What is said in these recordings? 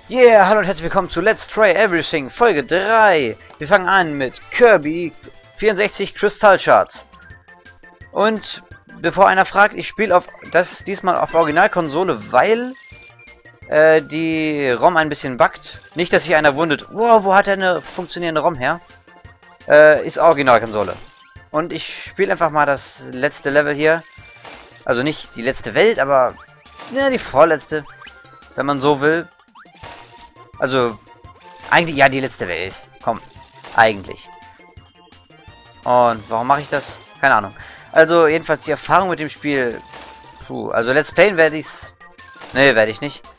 Yeah, hallo und herzlich willkommen zu Let's Try Everything, Folge 3. Wir fangen an mit Kirby 64 Crystal Shards. Und bevor einer fragt, ich spiele diesmal auf Originalkonsole, weil die ROM ein bisschen buggt. Nicht, dass sich einer wundert, wow, wo hat er eine funktionierende ROM her? Ist Originalkonsole. Und ich spiele einfach mal das letzte Level hier. Also nicht die letzte Welt, aber ja, die vorletzte, wenn man so will. Also, eigentlich, ja, die letzte Welt. Komm, eigentlich. Und warum mache ich das? Keine Ahnung. Also, jedenfalls die Erfahrung mit dem Spiel. Puh, also Let's Playen werde ich's. Ne, werde ich nicht.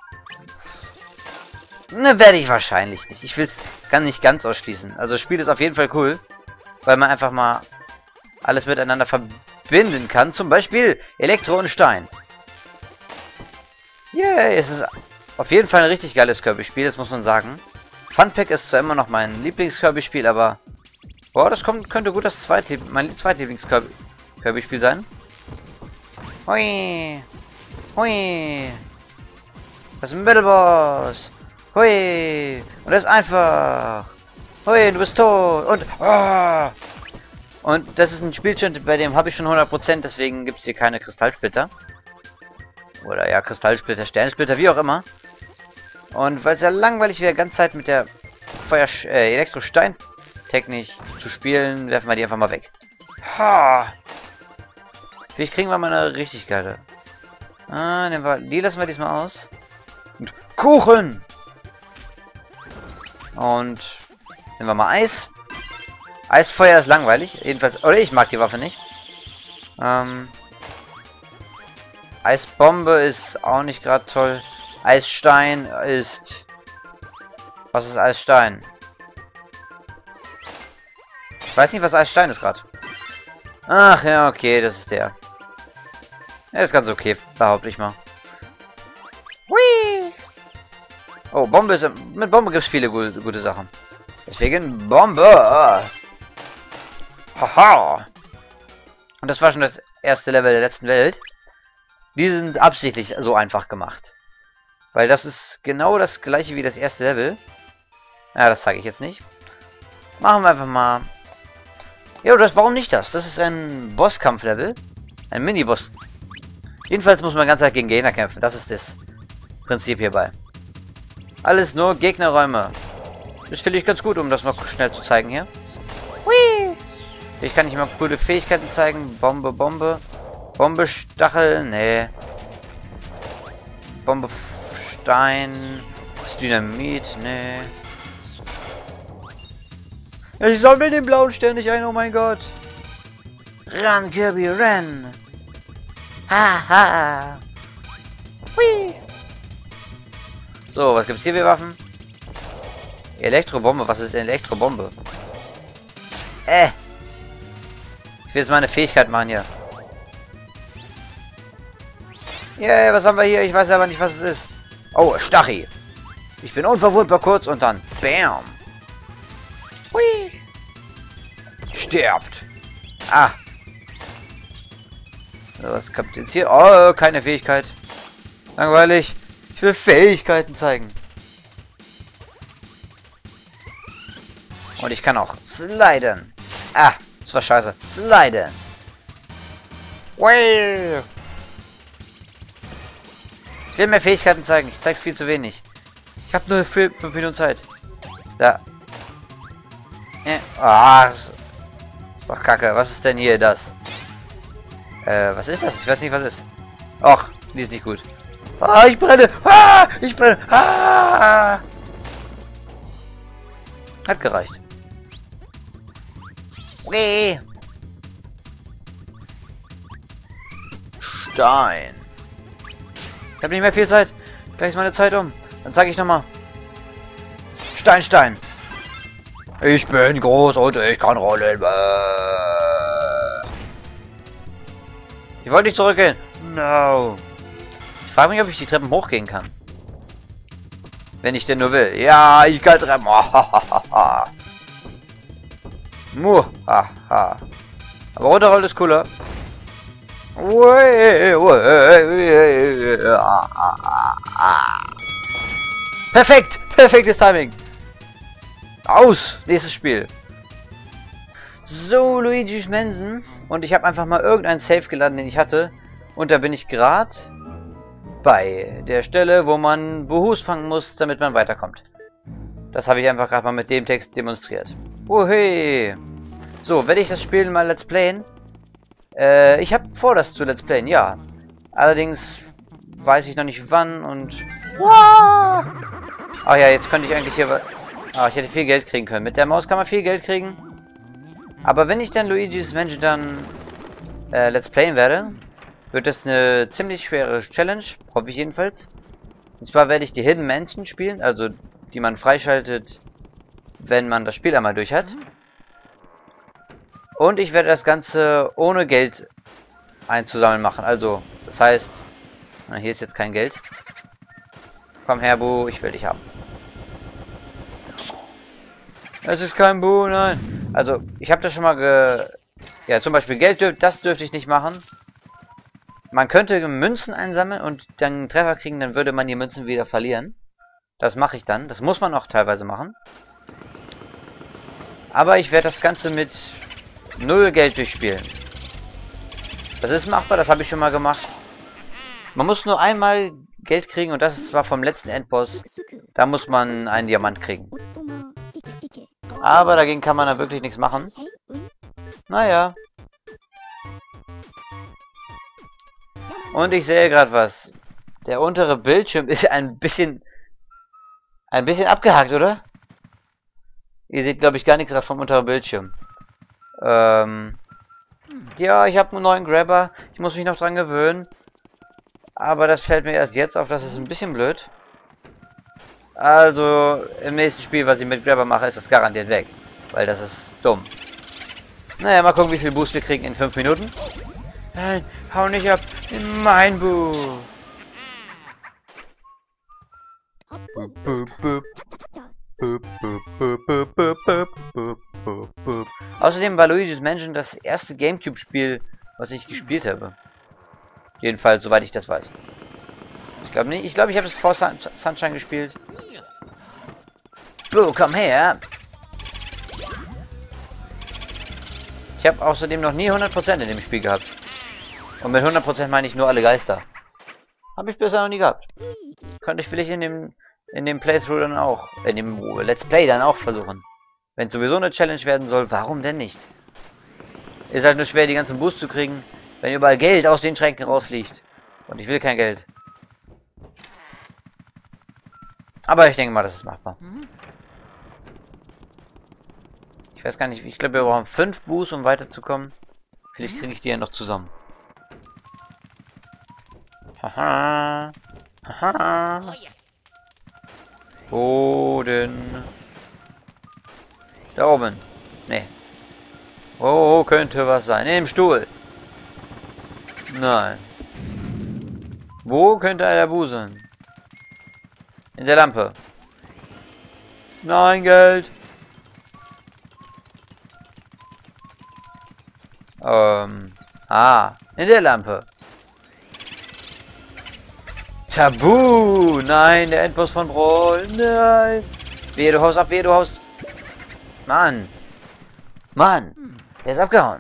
Ne, werde ich wahrscheinlich nicht. Ich will es nicht ganz ausschließen. Also, das Spiel ist auf jeden Fall cool. Weil man einfach mal alles miteinander verbinden kann. Zum Beispiel Elektro und Stein. Yeah, es ist auf jeden Fall ein richtig geiles Kirby-Spiel, das muss man sagen. Funpack ist zwar immer noch mein Lieblings-Kirby-Spiel, aber boah, das könnte gut mein zweitlieblings-Kirby-Spiel sein. Hui! Hui! Das ist ein Mittelboss! Hui! Und das ist einfach! Hui, du bist tot! Und oh! Und das ist ein Spielstand, bei dem habe ich schon 100%, deswegen gibt es hier keine Kristallsplitter. Oder ja, Kristallsplitter, Sternsplitter, wie auch immer. Und weil es ja langweilig wäre, ganze Zeit mit der Elektro-Stein-Technik zu spielen, werfen wir die einfach mal weg. Ha! Vielleicht kriegen wir mal eine richtig geile. Die lassen wir diesmal aus. Und Kuchen! Und nehmen wir mal Eis. Eisfeuer ist langweilig. Jedenfalls, oder ich mag die Waffe nicht. Eisbombe ist auch nicht gerade toll. Eisstein ist... Was ist Eisstein? Ich weiß nicht, was Eisstein ist gerade. Ach ja, okay, das ist der. Er ist ganz okay, behaupte ich mal. Hui! Oh, Bombe ist... Mit Bombe gibt es viele gute Sachen. Deswegen Bombe! Haha! Und das war schon das erste Level der letzten Welt. Die sind absichtlich so einfach gemacht. Weil das ist genau das gleiche wie das erste Level. Ja, das zeige ich jetzt nicht. Machen wir einfach mal... Ja, warum nicht das? Das ist ein Bosskampf-Level. Ein Mini-Boss. Jedenfalls muss man die ganze Zeit gegen Gegner kämpfen. Das ist das Prinzip hierbei. Alles nur Gegnerräume. Das finde ich ganz gut, um das mal schnell zu zeigen hier. Hui! Ich kann nicht mal coole Fähigkeiten zeigen. Bombe, Bombe. Bombe, Stachel, nee. Bombe, Stein. Das Dynamit, nee. Ich sammle den blauen Stern nicht ein, oh mein Gott. Ran, Kirby, ran. Haha. Hui. So, was gibt's hier für Waffen? Elektrobombe, was ist denn Elektrobombe? Ich will jetzt meine Fähigkeit machen hier. Yeah, was haben wir hier? Ich weiß aber nicht, was es ist. Oh, Stachel. Ich bin unverwundbar kurz und dann BAM. Hui. Stirbt. Ah. So, was kommt jetzt hier? Oh, keine Fähigkeit. Langweilig. Ich will Fähigkeiten zeigen. Und ich kann auch sliden. Ah, das war scheiße. Sliden. Well. Ich will mehr Fähigkeiten zeigen. Ich zeig's viel zu wenig. Ich habe nur 5 Minuten Zeit. Da. Ah, ist doch kacke. Was ist denn hier das? Was ist das? Ich weiß nicht, was ist. Och, die ist nicht gut. Ah, ich brenne. Ah, ich brenne. Ah. Hat gereicht. Okay. Stein. Ich habe nicht mehr viel Zeit. Gleich ist meine Zeit um. Dann zeige ich nochmal. Stein, Stein. Ich bin groß und ich kann rollen. Ich wollte nicht zurückgehen. No. Ich frage mich, ob ich die Treppen hochgehen kann. Wenn ich denn nur will. Ja, ich kann Treppen. Muhaha. Aber runterrollen ist cooler. Perfekt! Perfektes Timing! Aus! Nächstes Spiel. So, Luigi's Mansion. Und ich habe einfach mal irgendeinen Save geladen, den ich hatte. Und da bin ich gerade bei der Stelle, wo man Buhus fangen muss, damit man weiterkommt. Das habe ich einfach gerade mal mit dem Text demonstriert. Oh hey! So, werde ich das Spiel mal Let's Playen? Ich habe vor, das zu Let's Playen, ja. Allerdings weiß ich noch nicht wann und... Wow! Ach ja, jetzt könnte ich eigentlich hier... Ah, ich hätte viel Geld kriegen können. Mit der Maus kann man viel Geld kriegen. Aber wenn ich dann Luigi's Mansion dann Let's Playen werde, wird das eine ziemlich schwere Challenge, hoffe ich jedenfalls. Und zwar werde ich die Hidden Mansion spielen, also die man freischaltet, wenn man das Spiel einmal durch hat. Und ich werde das Ganze ohne Geld einzusammeln machen. Also, das heißt, na, hier ist jetzt kein Geld. Komm her, Bu, ich will dich haben. Es ist kein Bu, nein. Also, ich habe das schon mal ja, zum Beispiel Geld, das dürfte ich nicht machen. Man könnte Münzen einsammeln und dann einen Treffer kriegen, dann würde man die Münzen wieder verlieren. Das mache ich dann. Das muss man auch teilweise machen. Aber ich werde das Ganze mit 0 Geld durchspielen. Das ist machbar, das habe ich schon mal gemacht. Man muss nur einmal Geld kriegen und das ist zwar vom letzten Endboss. Da muss man einen Diamant kriegen. Aber dagegen kann man da wirklich nichts machen. Naja. Und ich sehe gerade was. Der untere Bildschirm ist ein bisschen abgehakt, oder? Ihr seht, glaube ich, gar nichts vom unteren Bildschirm. Ja, ich habe einen neuen Grabber. Ich muss mich noch dran gewöhnen. Aber das fällt mir erst jetzt auf, das ist ein bisschen blöd. Also, im nächsten Spiel, was ich mit Grabber mache, ist das garantiert weg. Weil das ist dumm. Naja, mal gucken, wie viel Boost wir kriegen in 5 Minuten. Nein, hau nicht ab. Mein Boo. Außerdem war Luigi's Mansion das erste Gamecube-Spiel, was ich gespielt habe. Jedenfalls, soweit ich das weiß. Ich glaube nicht. Ich glaube, ich habe das vor Sunshine gespielt. Boo, komm her. Ich habe außerdem noch nie 100% in dem Spiel gehabt. Und mit 100% meine ich nur alle Geister. Habe ich bisher noch nie gehabt. Könnte ich vielleicht in dem Playthrough dann auch, in dem Let's Play dann auch versuchen. Wenn es sowieso eine Challenge werden soll, warum denn nicht? Ist halt nur schwer, die ganzen Boosts zu kriegen, wenn überall Geld aus den Schränken rausfliegt. Und ich will kein Geld. Aber ich denke mal, das ist machbar. Ich weiß gar nicht, ich glaube, wir brauchen 5 Boosts, um weiterzukommen. Vielleicht kriege ich die ja noch zusammen. Haha. Haha. Boden. Da oben. Nee. Oh, könnte was sein. Im Stuhl. Nein. Wo könnte der Bu sein? In der Lampe. Nein, Geld. In der Lampe. Tabu! Nein, der Endboss von Brawl. Nein. Wehe, du haust ab, wehe, du haust. Mann. Mann. Der ist abgehauen.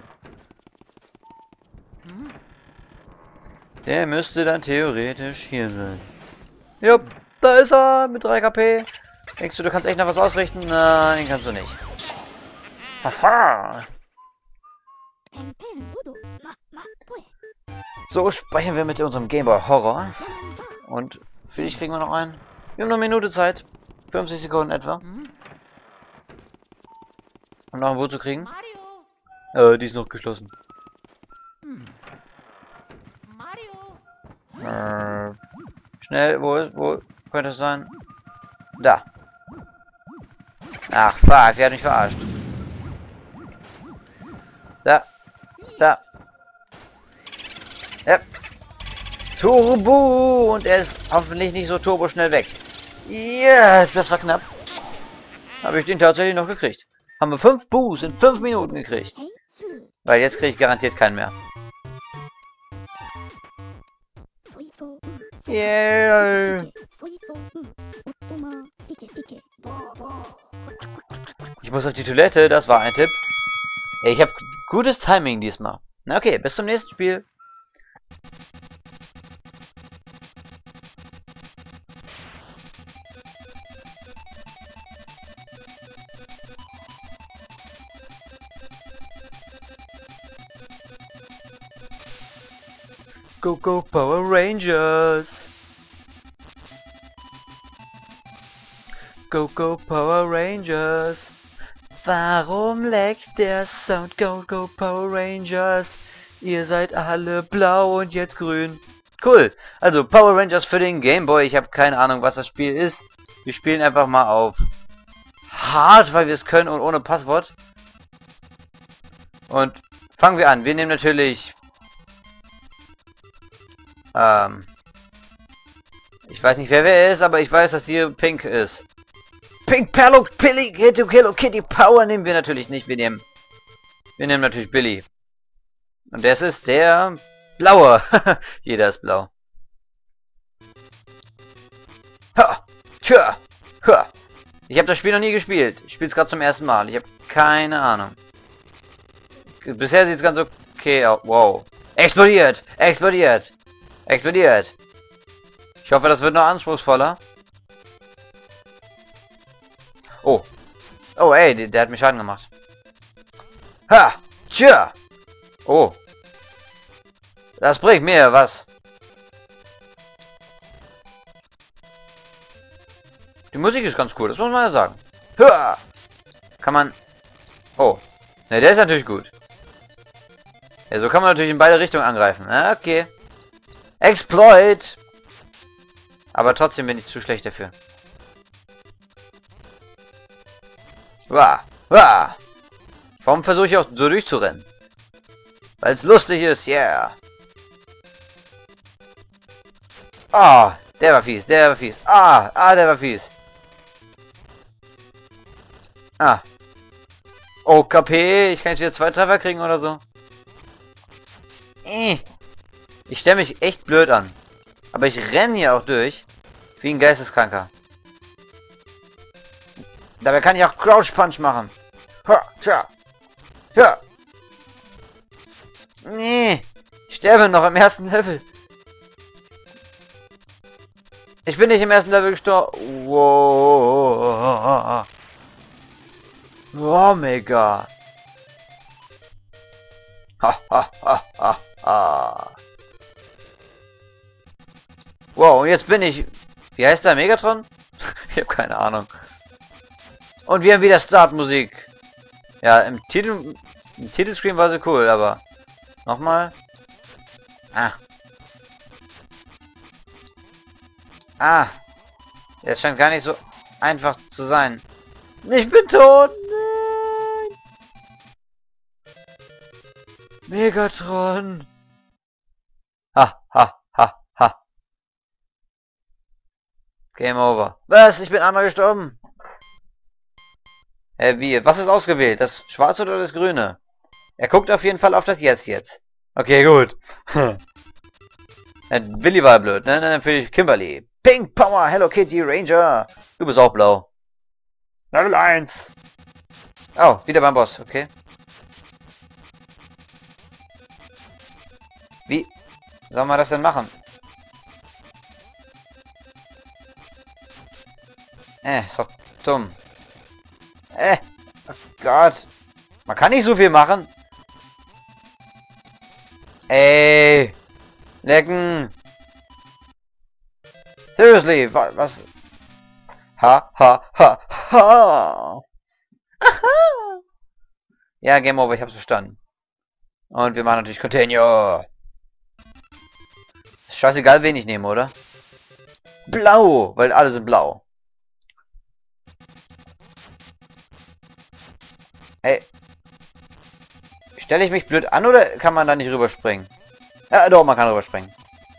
Der müsste dann theoretisch hier sein. Jupp, da ist er mit 3 KP. Denkst du, du kannst echt noch was ausrichten? Nein, kannst du nicht. Haha. So speichern wir mit unserem Gameboy Horror. Und vielleicht kriegen wir noch einen. Wir haben noch eine Minute Zeit. 50 Sekunden etwa. Um noch ein Boot zu kriegen. Die ist noch geschlossen. Schnell, wo könnte es sein? Da. Ach, fuck, der hat mich verarscht. Da. Da. Ja. Turbo! Und er ist hoffentlich nicht so turbo schnell weg. Ja, das war knapp. Habe ich den tatsächlich noch gekriegt. Haben wir 5 Boos in 5 Minuten gekriegt. Weil jetzt kriege ich garantiert keinen mehr. Yeah. Ich muss auf die Toilette, das war ein Tipp. Ey, ich habe gutes Timing diesmal. Na okay, bis zum nächsten Spiel. Go, go, Power Rangers! Go, go, Power Rangers! Warum leckt der Sound? Go, go, Power Rangers! Ihr seid alle blau und jetzt grün. Cool! Also, Power Rangers für den Game Boy. Ich habe keine Ahnung, was das Spiel ist. Wir spielen einfach mal auf hart, weil wir es können und ohne Passwort. Und fangen wir an. Wir nehmen natürlich... ich weiß nicht, wer ist, aber ich weiß, dass hier Pink ist. Pink, Perlo, Pilly, Hello Kitty, Power nehmen wir natürlich nicht. Wir nehmen natürlich Billy. Und das ist der Blaue. Jeder ist blau. Ha! Tja! Ha! Ich habe das Spiel noch nie gespielt. Ich spiele es gerade zum ersten Mal. Ich habe keine Ahnung. Bisher sieht es ganz okay aus. Wow. Explodiert! Explodiert! Explodiert! Ich hoffe, das wird noch anspruchsvoller. Oh. Oh, ey, der hat mir Schaden gemacht. Ha! Tja! Oh. Das bringt mir was. Die Musik ist ganz cool, das muss man ja sagen. Ha! Kann man... Oh. Ne, der ist natürlich gut. Ja, so kann man natürlich in beide Richtungen angreifen. Ja, okay. Exploit! Aber trotzdem bin ich zu schlecht dafür. Wah! Wah! Warum versuche ich auch so durchzurennen? Weil es lustig ist, yeah! Ah, der war fies, der war fies. Ah, der war fies. Ah. Oh, KP, ich kann jetzt wieder 2 Treffer kriegen oder so. Ich stelle mich echt blöd an. Aber ich renne hier auch durch. Wie ein Geisteskranker. Dabei kann ich auch Crouch Punch machen. Ha, tja. Ja. Nee. Ich sterbe noch im ersten Level. Ich bin nicht im ersten Level gestorben. Wow. Oh, mega. Ha, ha, ha, ha, ha. Wow, und jetzt bin ich... Wie heißt der? Megatron? Ich habe keine Ahnung. Und wir haben wieder Startmusik. Ja, im Titelscreen war sie cool, aber... Nochmal. Ah. Ah. Es scheint gar nicht so einfach zu sein. Ich bin tot. Nein. Megatron. Ha, ha, ha, ha. Game over. Was? Ich bin einmal gestorben. Wie? Was ist ausgewählt? Das Schwarze oder das Grüne? Er guckt auf jeden Fall auf das Jetzt. Okay, gut. Billy war blöd, ne? Dann für Kimberly. Pink Power, Hello Kitty, Ranger. Du bist auch blau. Level 1. Oh, wieder beim Boss, okay. Wie soll man das denn machen? Ist doch dumm. Oh Gott. Man kann nicht so viel machen. Ey. Lecken. Seriously, was? Ha, ha, ha, ha. Aha. Ja, Game Over, ich hab's verstanden. Und wir machen natürlich Continue. Ist scheißegal, wen ich nehme, oder? Blau, weil alle sind blau. Ey. Stelle ich mich blöd an oder kann man da nicht rüberspringen? Ja, doch, man kann rüberspringen.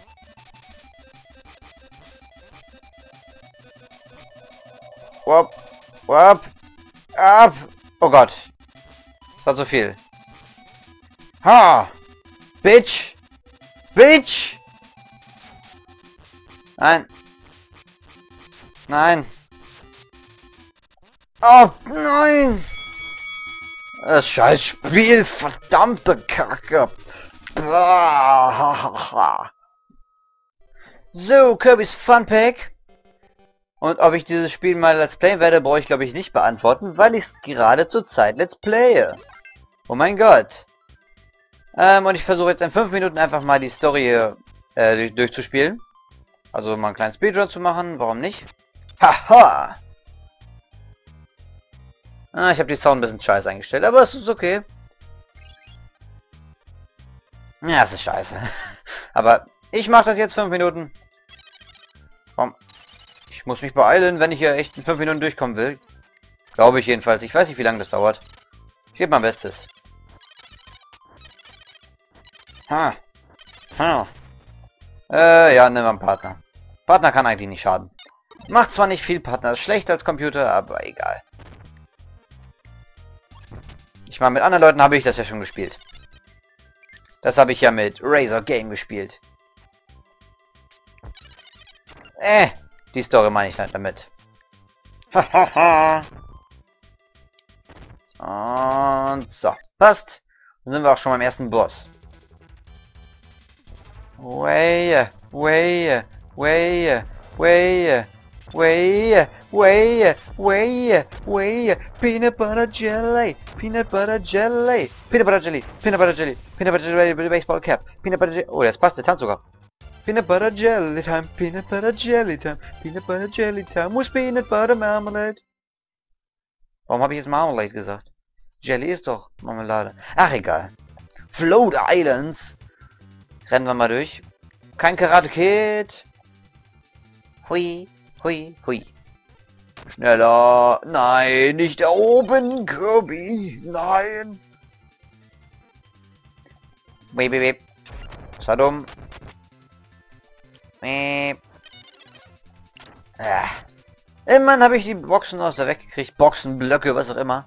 Wop, wop, ab. Oh Gott. Das war zu viel. Ha! Bitch! Bitch! Nein. Nein. Oh nein! Das scheiß Spiel, verdammte Kacke! So, Kirby's Fun Pack. Und ob ich dieses Spiel mal Let's Playen werde, brauche ich glaube ich nicht beantworten, weil ich es gerade zur Zeit Let's Playe. Oh mein Gott. Und ich versuche jetzt in 5 Minuten einfach mal die Story durchzuspielen. Also mal einen kleinen Speedrun zu machen, warum nicht? Haha! Ah, ich habe die Sound ein bisschen scheiße eingestellt, aber es ist okay. Ja, es ist scheiße. Aber ich mache das jetzt 5 Minuten. Komm. Ich muss mich beeilen, wenn ich hier echt in 5 Minuten durchkommen will. Glaube ich jedenfalls. Ich weiß nicht, wie lange das dauert. Ich gebe mein Bestes. Ha. Ha. Ja, nimm mal einen Partner. Partner kann eigentlich nicht schaden. Macht zwar nicht viel, Partner ist schlechter als Computer, aber egal. Ich meine, mit anderen Leuten habe ich das ja schon gespielt. Das habe ich ja mit Razor Game gespielt. Die Story meine ich dann damit. Hahaha. Und so, passt. Dann sind wir auch schon beim ersten Boss. Way, way, way, way, way, way, way, way, peanut butter jelly, peanut butter jelly, peanut butter jelly, peanut butter jelly, peanut butter jelly, baseball cap, peanut butter jelly. Oh, das passt, der Tanz sogar. Peanut butter jelly time, peanut butter jelly time, peanut butter jelly time, with peanut butter marmalade. Warum habe ich jetzt Marmalade gesagt? Jelly ist doch Marmelade. Ach, egal. Float Islands. Rennen wir mal durch. Kein Karate Kid. Hui, hui, hui. Schneller. Nein, nicht da oben, Kirby. Nein. Wip, wip, wip. Das war dumm. Immerhin habe ich die Boxen aus der weggekriegt. Boxen, Blöcke, was auch immer.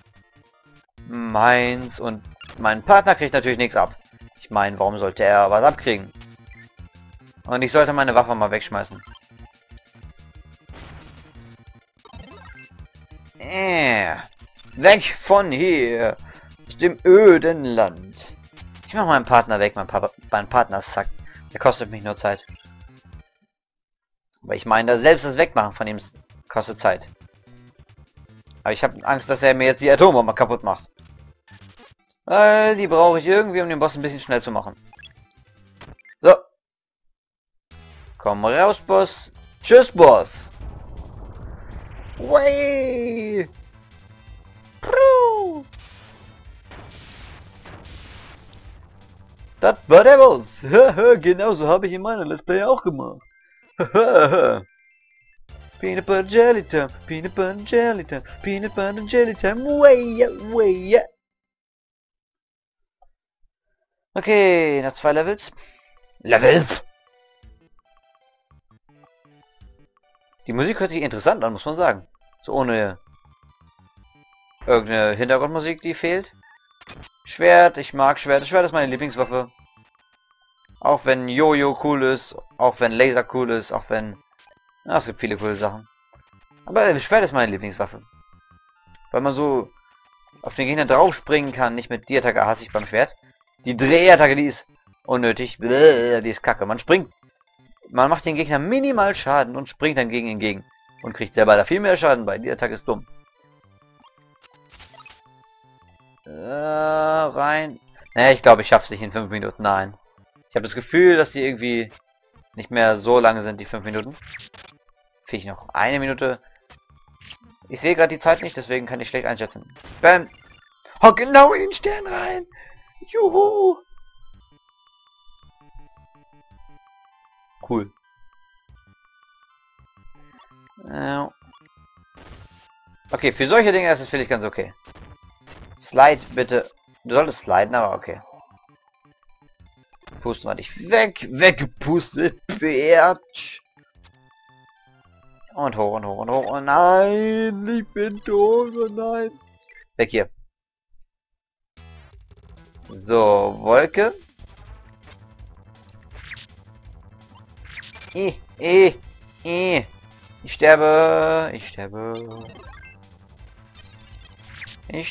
Meins. Und mein Partner kriegt natürlich nichts ab. Ich meine, warum sollte er was abkriegen? Und ich sollte meine Waffe mal wegschmeißen. Weg von hier. Aus dem öden Land. Ich mache meinen Partner weg. Mein Partner ist zack. Der kostet mich nur Zeit. Aber ich meine, selbst das Wegmachen von ihm kostet Zeit. Aber ich habe Angst, dass er mir jetzt die Atombombe kaputt macht. Weil die brauche ich irgendwie, um den Boss ein bisschen schnell zu machen. So. Komm raus, Boss. Tschüss, Boss. Way. Das war der Boss. Genauso habe ich in meiner Let's Play auch gemacht. Peanut butter jelly time, peanut butter jelly time, peanut butter jelly time, way, way. Okay, nach 2 Levels. Levels! Die Musik hört sich interessant an, muss man sagen. So ohne irgendeine Hintergrundmusik, die fehlt. Schwert, ich mag Schwert. Schwert ist meine Lieblingswaffe. Auch wenn Jojo cool ist, auch wenn Laser cool ist, auch wenn... Ja, es gibt viele coole Sachen. Aber Schwert ist meine Lieblingswaffe. Weil man so auf den Gegner drauf springen kann, nicht mit die Attacke hasse ich beim Schwert. Die Drehattacke, die ist unnötig. Die ist kacke. Man springt. Man macht den Gegner minimal Schaden und springt dann gegen ihn entgegen. Und kriegt selber da viel mehr Schaden bei. Die Attacke ist dumm. Rein. Ne, ich glaube, ich schaffe es nicht in 5 Minuten. Nein. Ich habe das Gefühl, dass die irgendwie nicht mehr so lange sind, die 5 Minuten. Kriege ich noch 1 Minute. Ich sehe gerade die Zeit nicht, deswegen kann ich schlecht einschätzen. Bam! Oh, genau in den Stern rein! Juhu! Cool. Okay, für solche Dinge ist es vielleicht ganz okay. Slide bitte. Du solltest sliden, aber okay. Pusten wir dich weg. Weggepustet, Bitch. Und hoch und hoch und hoch. Oh nein, ich bin tot. Oh nein. Weg hier. So, Wolke. Ich sterbe. Ich sterbe. Ich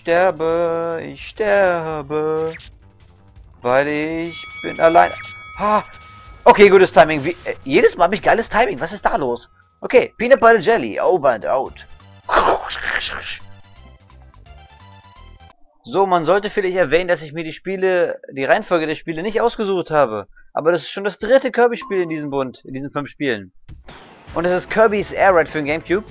sterbe, weil ich bin allein. Ha! Okay, gutes Timing. Jedes Mal habe ich geiles Timing. Was ist da los? Okay, Peanut Butter Jelly, over and out. So, man sollte vielleicht erwähnen, dass ich mir die Reihenfolge der Spiele nicht ausgesucht habe. Aber das ist schon das dritte Kirby-Spiel in diesem Bund, in diesen 5 Spielen. Und es ist Kirby's Air Ride für den Gamecube.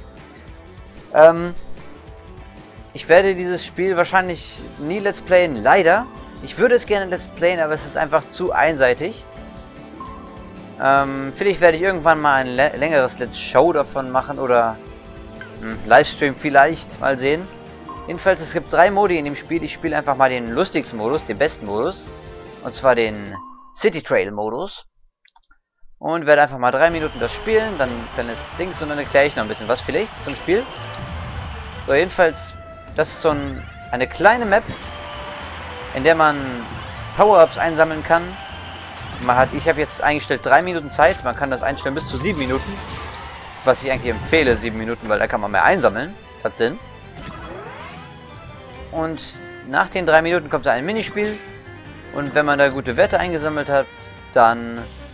Ich werde dieses Spiel wahrscheinlich nie Let's Playen, leider. Ich würde es gerne Let's Playen, aber es ist einfach zu einseitig. Vielleicht werde ich irgendwann mal ein längeres Let's Show davon machen oder Livestream vielleicht, mal sehen. Jedenfalls, es gibt 3 Modi in dem Spiel. Ich spiele einfach mal den lustigsten Modus, den besten Modus. Und zwar den City Trail Modus. Und werde einfach mal 3 Minuten das spielen, dann ein kleines Dings und dann erkläre ich noch ein bisschen was vielleicht zum Spiel. So, jedenfalls, das ist so eine kleine Map, in der man Power-Ups einsammeln kann. Ich habe jetzt eingestellt 3 Minuten Zeit, man kann das einstellen bis zu 7 Minuten. Was ich eigentlich empfehle, 7 Minuten, weil da kann man mehr einsammeln. Hat Sinn. Und nach den 3 Minuten kommt ein Minispiel. Und wenn man da gute Werte eingesammelt hat, dann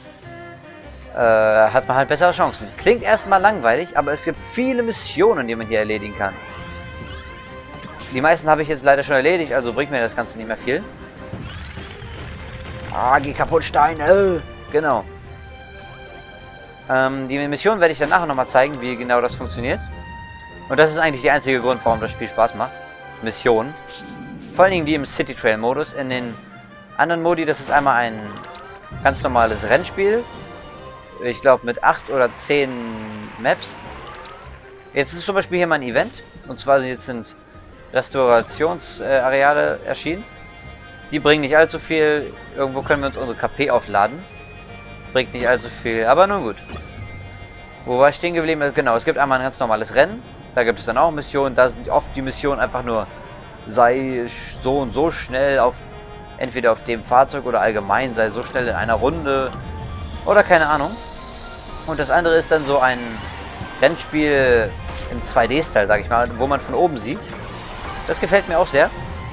hat man halt bessere Chancen. Klingt erstmal langweilig, aber es gibt viele Missionen, die man hier erledigen kann. Die meisten habe ich jetzt leider schon erledigt, also bringt mir das Ganze nicht mehr viel. Ah, geh kaputt, Stein! Genau. Die Mission werde ich dann nachher nochmal zeigen, wie genau das funktioniert. Und das ist eigentlich der einzige Grund, warum das Spiel Spaß macht. Missionen. Vor allen Dingen die im City Trail Modus. In den anderen Modi, das ist einmal ein ganz normales Rennspiel. Ich glaube mit 8 oder 10 Maps. Jetzt ist zum Beispiel hier mal ein Event. Und zwar jetzt sind Restaurationsareale erschienen. Die bringen nicht allzu viel. Irgendwo können wir uns unsere KP aufladen. Bringt nicht allzu viel, aber nun gut. Wo war ich stehen geblieben? Genau, es gibt einmal ein ganz normales Rennen. Da gibt es dann auch Missionen. Da sind oft die Missionen einfach nur, sei so und so schnell entweder auf dem Fahrzeug oder allgemein, sei so schnell in einer Runde oder keine Ahnung. Und das andere ist dann so ein Rennspiel im 2D-Style, sag ich mal, wo man von oben sieht. Das gefällt mir auch sehr.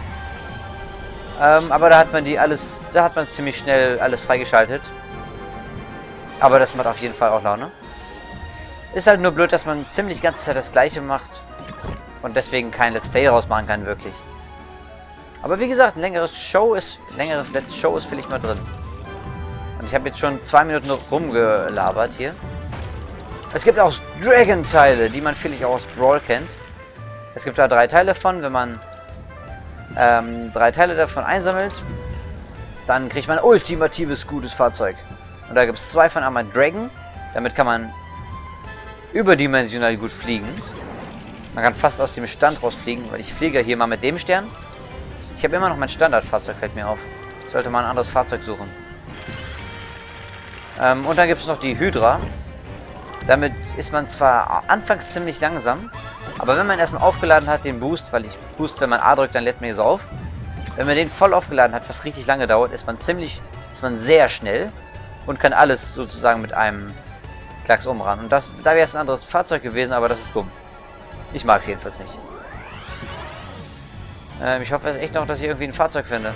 Aber da hat man ziemlich schnell alles freigeschaltet. Aber das macht auf jeden Fall auch Laune. Ist halt nur blöd, dass man ziemlich die ganze Zeit das gleiche macht. Und deswegen kein Let's Play rausmachen kann, wirklich. Aber wie gesagt, ein längeres Let's Show ist vielleicht mal drin. Und ich habe jetzt schon 2 Minuten noch rumgelabert hier. Es gibt auch Dragon-Teile, die man vielleicht auch aus Brawl kennt. Es gibt da 3 Teile von. Wenn man 3 Teile davon einsammelt, dann kriegt man ein ultimatives gutes Fahrzeug. Und da gibt es 2 von, einmal Dragon. Damit kann man überdimensional gut fliegen. Man kann fast aus dem Stand rausfliegen, weil ich fliege hier mal mit dem Stern. Ich habe immer noch mein Standardfahrzeug, fällt mir auf. Ich sollte mal ein anderes Fahrzeug suchen. Und dann gibt es noch die Hydra. Damit ist man zwar anfangs ziemlich langsam, aber wenn man erstmal aufgeladen hat, den Boost, weil ich Boost, wenn man A drückt, dann lädt man hier so auf. Wenn man den voll aufgeladen hat, was richtig lange dauert, ist man sehr schnell und kann alles sozusagen mit einem Klacks umrannen. Und da wäre es ein anderes Fahrzeug gewesen, aber das ist dumm. Ich mag es jedenfalls nicht. Ich hoffe jetzt echt noch, dass ich irgendwie ein Fahrzeug finde.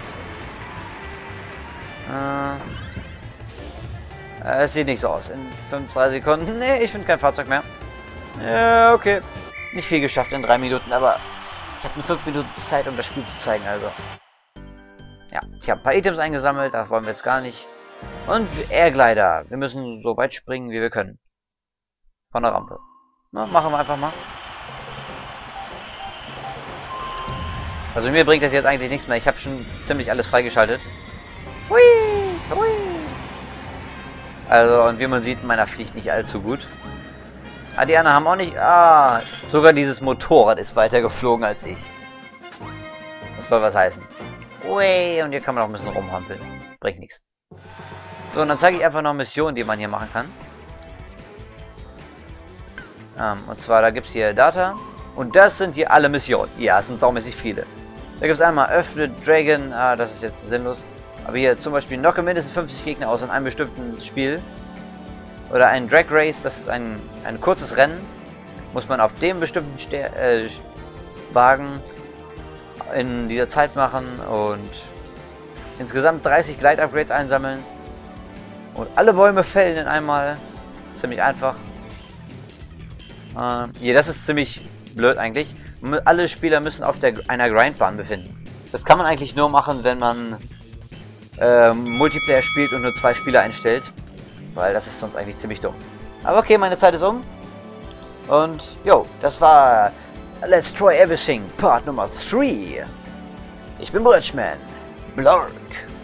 Es sieht nicht so aus. In 3 Sekunden. Nee, ich finde kein Fahrzeug mehr. Ja, okay. Nicht viel geschafft in 3 Minuten, aber ich habe nur 5 Minuten Zeit, um das Spiel zu zeigen, also. Ja, ich habe ein paar Items eingesammelt, das wollen wir jetzt gar nicht. Und Airglider. Wir müssen so weit springen, wie wir können. Von der Rampe. Na, machen wir einfach mal. Also mir bringt das jetzt eigentlich nichts mehr. Ich habe schon ziemlich alles freigeschaltet. Hui, hui. Also, und wie man sieht, meiner fliegt nicht allzu gut. Ah, die anderen haben auch nicht... Ah, sogar dieses Motorrad ist weiter geflogen als ich. Das soll was heißen. Ui, und hier kann man auch ein bisschen rumhampeln. Bringt nichts. So, und dann zeige ich einfach noch Missionen, die man hier machen kann. Und zwar, da gibt es hier Data. Und das sind hier alle Missionen. Ja, es sind saumäßig viele. Da gibt es einmal öffne Dragon. Ah, das ist jetzt sinnlos. Aber hier zum Beispiel knocke mindestens 50 Gegner aus in einem bestimmten Spiel. Oder ein Drag Race, das ist ein kurzes Rennen. Muss man auf dem bestimmten Wagen in dieser Zeit machen und insgesamt 30 Glide-Upgrades einsammeln und alle Bäume fällen in einmal. Das ist ziemlich einfach. Hier, das ist ziemlich blöd eigentlich. Alle Spieler müssen auf einer Grindbahn befinden. Das kann man eigentlich nur machen, wenn man Multiplayer spielt und nur 2 Spieler einstellt. Weil das ist sonst eigentlich ziemlich dumm. Aber okay, meine Zeit ist um. Und, jo, das war Let's Try Everything, Part Nummer 3. Ich bin Bridgeman. Blark.